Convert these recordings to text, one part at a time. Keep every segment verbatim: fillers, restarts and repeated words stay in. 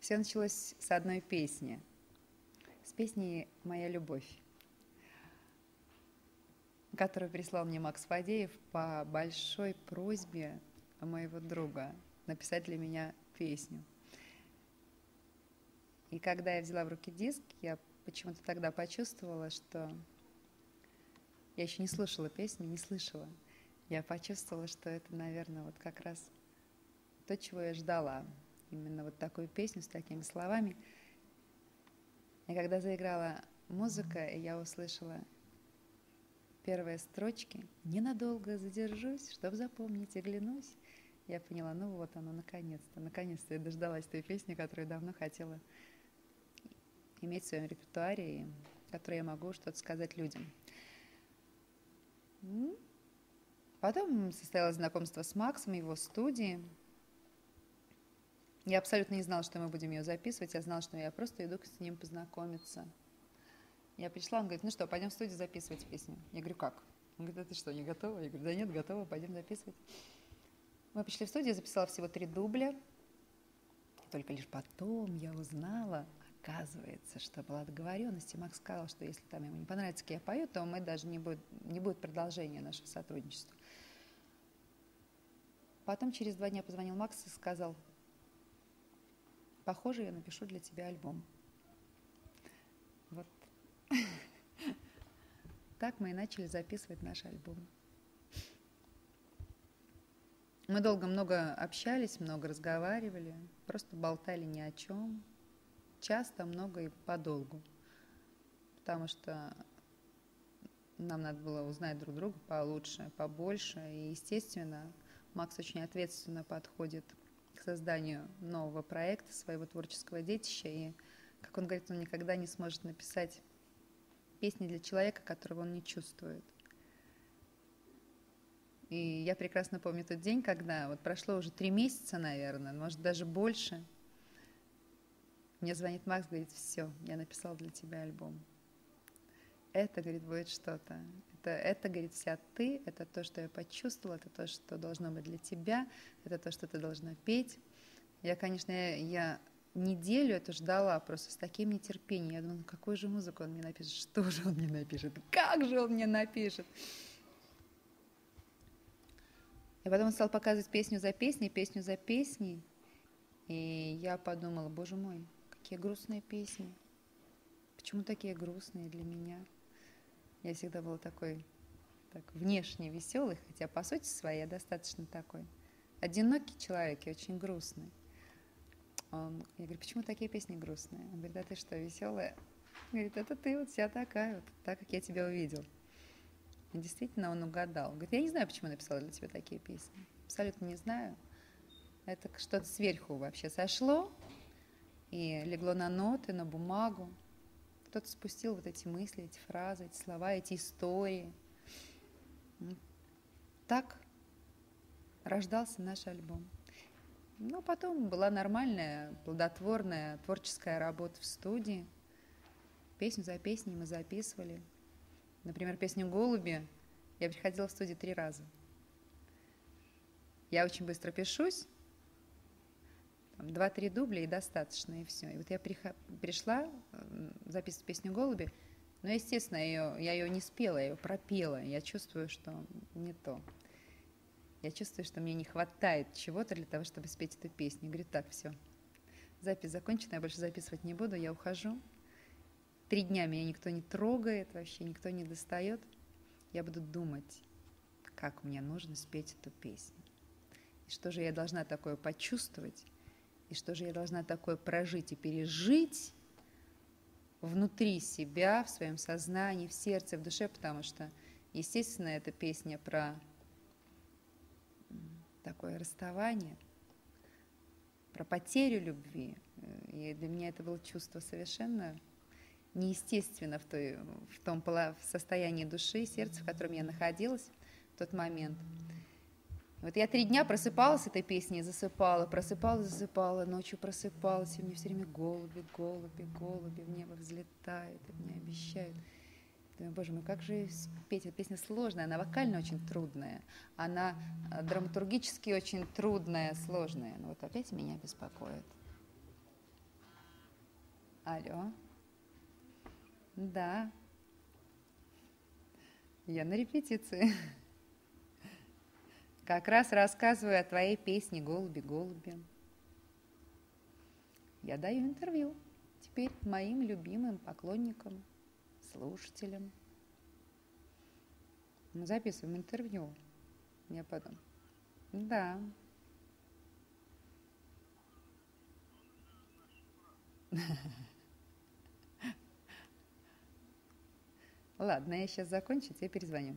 Все началось с одной песни, с песни «Моя любовь», которую прислал мне Макс Фадеев по большой просьбе моего друга написать для меня песню. И когда я взяла в руки диск, я почему-то тогда почувствовала, что я еще не слышала песню, не слышала. Я почувствовала, что это, наверное, вот как раз то, чего я ждала. Именно вот такую песню с такими словами. И когда заиграла музыка, и я услышала первые строчки «Ненадолго задержусь, чтоб запомнить, оглянусь», я поняла, ну вот оно, наконец-то, наконец-то я дождалась той песни, которую давно хотела иметь в своем репертуаре, и которой я могу что-то сказать людям. Потом состоялось знакомство с Максом, его студии. Я абсолютно не знала, что мы будем ее записывать, я знала, что я просто иду с ним познакомиться. Я пришла, он говорит, ну что, пойдем в студию записывать песню. Я говорю, как? Он говорит, а ты что, не готова? Я говорю, да нет, готова, пойдем записывать. Мы пришли в студию, я записала всего три дубля. Только лишь потом я узнала, оказывается, что была договоренность, и Макс сказал, что если там ему не понравится, как я пою, то мы даже не будет, не будет продолжения нашего сотрудничества. Потом через два дня позвонил Макс и сказал, похоже, я напишу для тебя альбом. Вот. Так мы и начали записывать наш альбом. Мы долго много общались, много разговаривали, просто болтали ни о чем. Часто, много и подолгу. Потому что нам надо было узнать друг друга получше, побольше. И, естественно, Макс очень ответственно подходит к созданию нового проекта, своего творческого детища. И, как он говорит, он никогда не сможет написать песни для человека, которого он не чувствует. И я прекрасно помню тот день, когда вот прошло уже три месяца, наверное, может, даже больше. Мне звонит Макс, говорит, все, я написал для тебя альбом. Это, говорит, будет что-то. Это, это, говорит, вся ты, это то, что я почувствовала, это то, что должно быть для тебя, это то, что ты должна петь. Я, конечно, я, я неделю это ждала просто с таким нетерпением. Я думала, ну какую же музыку он мне напишет, что же он мне напишет, как же он мне напишет. И потом он стал показывать песню за песней, песню за песней. И я подумала, боже мой, какие грустные песни. Почему такие грустные для меня? Я всегда была такой, так, внешне веселый, хотя по сути своей я достаточно такой одинокий человек и очень грустный. Он, я говорю, почему такие песни грустные? Он говорит, а ты что, веселая? Он говорит, это ты вот вся такая, вот так, как я тебя увидел. И действительно, он угадал. Он говорит, я не знаю, почему я написала для тебя такие песни. Абсолютно не знаю. Это что-то сверху вообще сошло и легло на ноты, на бумагу. Кто-то спустил вот эти мысли, эти фразы, эти слова, эти истории. Так рождался наш альбом. Ну, потом была нормальная, плодотворная творческая работа в студии. Песню за песней мы записывали. Например, песню «Голуби» я приходила в студию три раза. Я очень быстро пишусь, два-три дубля и достаточно, и все. И вот я пришла записывать песню «Голуби», но, естественно, ее, я ее не спела, я ее пропела. Я чувствую, что не то. Я чувствую, что мне не хватает чего-то для того, чтобы спеть эту песню. Я говорю, так, все, запись закончена, я больше записывать не буду, я ухожу. Три дня меня никто не трогает, вообще никто не достает. Я буду думать, как мне нужно спеть эту песню. И что же я должна такое почувствовать, и что же я должна такое прожить и пережить внутри себя, в своем сознании, в сердце, в душе, потому что, естественно, эта песня про такое расставание, про потерю любви. И для меня это было чувство совершенно неестественно в, той, в том в состоянии души и сердца, в котором я находилась в тот момент. Вот я три дня просыпалась с этой песней, засыпала, просыпалась, засыпала, ночью просыпалась, и мне все время голуби, голуби, голуби в небо взлетают, и мне обещают. Думаю, боже мой, как же спеть? Эта песня сложная, она вокально очень трудная, она драматургически очень трудная, сложная. Но вот опять меня беспокоит. Алло. Да. Я на репетиции. Как раз рассказываю о твоей песне «Голуби, голуби». Я даю интервью теперь моим любимым поклонникам, слушателям. Мы записываем интервью. Я потом. Да. Ладно, я сейчас закончу, тебе перезвоню.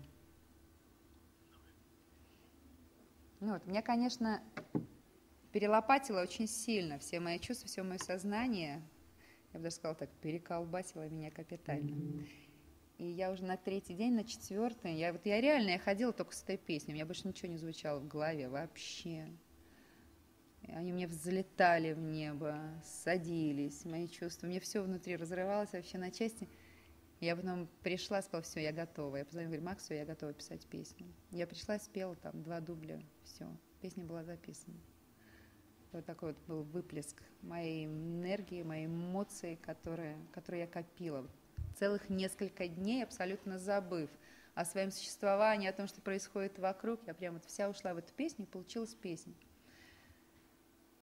Ну вот, меня, конечно, перелопатило очень сильно все мои чувства, все мое сознание. Я бы даже сказала так, переколбасило меня капитально. И я уже на третий день, на четвертый, я, вот я реально, я ходила только с этой песней, у меня больше ничего не звучало в голове вообще. И они мне взлетали в небо, садились, мои чувства, мне все внутри разрывалось вообще на части. Я потом пришла, сказала, все, я готова. Я позвонила, говорю, Макс, все, я готова писать песню. Я пришла, спела там два дубля, все, песня была записана. Вот такой вот был выплеск моей энергии, моей эмоции, которые, которые я копила. Целых несколько дней, абсолютно забыв о своем существовании, о том, что происходит вокруг. Я прям вот вся ушла в эту песню, и получилась песня.